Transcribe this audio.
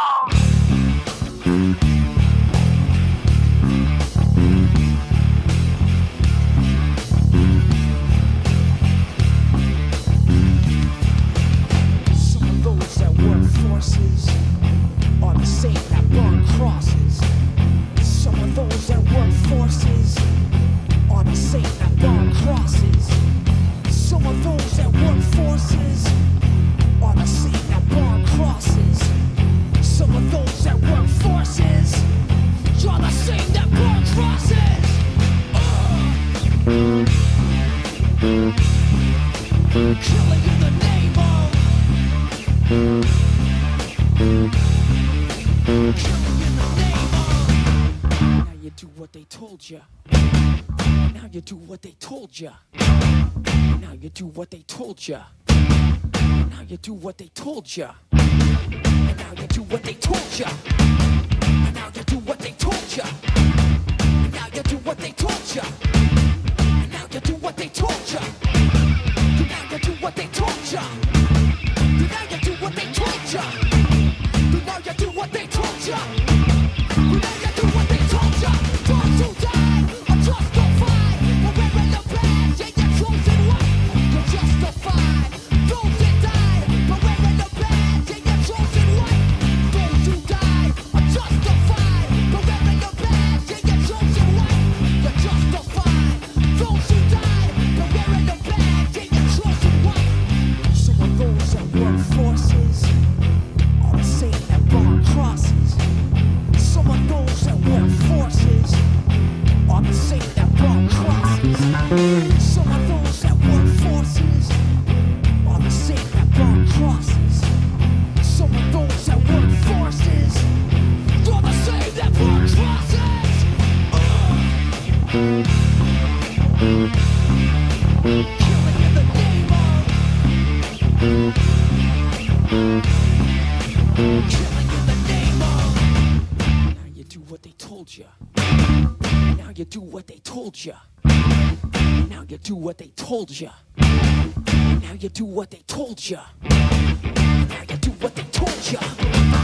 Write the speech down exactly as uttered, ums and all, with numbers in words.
Now you do what they told ya. Now you do what they told ya. Now you do what they told ya. And now you do what they told ya. And now you do what they told ya. And now you do what they told ya. And now you do what they told ya. And now you do what they told ya. And now you do what they told ya. And now you do what they told ya. And now you do what they told ya. Those who die are justified. But we're in the past, yeah, you're chosen one. You're justified. Those that die, but we're in the past, yeah, you're chosen one. Those who die are justified. But we're in the past, yeah, you're chosen one. You're justified. Those who die, but we're in the past, yeah, you're chosen one. Some of those that work forces are the same that burn crosses. Some of those that work forces are the same that burn crosses. Some of those that work forces are the same that burn crosses. Some of those that work forces are the same that burn crosses. Killing in the name of. Killing in the name of. Now you do what they told ya. Now you do what they told ya. Now you do what they told ya. Now you do what they told ya. Now you do what they told ya.